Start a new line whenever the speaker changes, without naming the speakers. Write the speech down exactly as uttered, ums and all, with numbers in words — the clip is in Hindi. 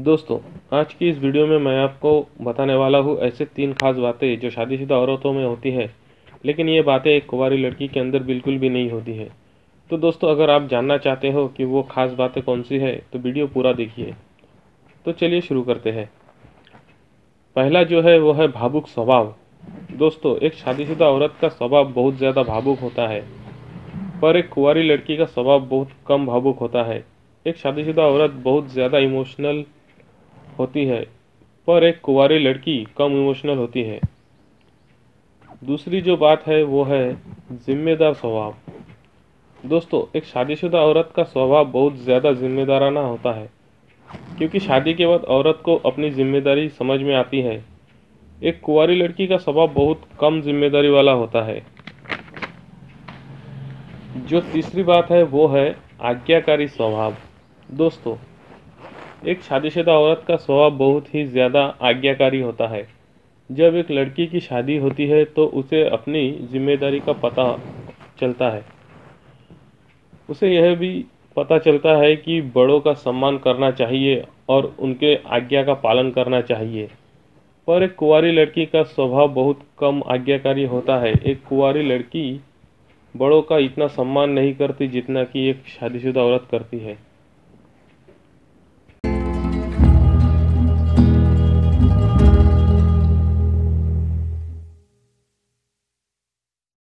दोस्तों, आज की इस वीडियो में मैं आपको बताने वाला हूँ ऐसे तीन खास बातें जो शादीशुदा औरतों में होती है, लेकिन ये बातें एक कुंवारी लड़की के अंदर बिल्कुल भी नहीं होती है। तो दोस्तों, अगर आप जानना चाहते हो कि वो खास बातें कौन सी है तो वीडियो पूरा देखिए। तो चलिए शुरू करते हैं। पहला जो है वो है भावुक स्वभाव। दोस्तों, एक शादीशुदा औरत का स्वभाव बहुत ज़्यादा भावुक होता है, पर एक कुंवारी लड़की का स्वभाव बहुत कम भावुक होता है। एक शादीशुदा औरत बहुत ज़्यादा इमोशनल होती है, पर एक कुंवारी लड़की कम इमोशनल होती है। दूसरी जो बात है वो है जिम्मेदार स्वभाव। दोस्तों, एक शादीशुदा औरत का स्वभाव बहुत ज़्यादा जिम्मेदाराना होता है, क्योंकि शादी के बाद औरत को अपनी जिम्मेदारी समझ में आती है। एक कुंवारी लड़की का स्वभाव बहुत कम जिम्मेदारी वाला होता है। जो तीसरी बात है वो है आज्ञाकारी स्वभाव। दोस्तों, एक शादीशुदा औरत का स्वभाव बहुत ही ज़्यादा आज्ञाकारी होता है। जब एक लड़की की शादी होती है तो उसे अपनी जिम्मेदारी का पता चलता है। उसे यह भी पता चलता है कि बड़ों का सम्मान करना चाहिए और उनके आज्ञा का पालन करना चाहिए। पर एक कुंवारी लड़की का स्वभाव बहुत कम आज्ञाकारी होता है। एक कुंवारी लड़की बड़ों का इतना सम्मान नहीं करती जितना कि एक शादीशुदा औरत करती है।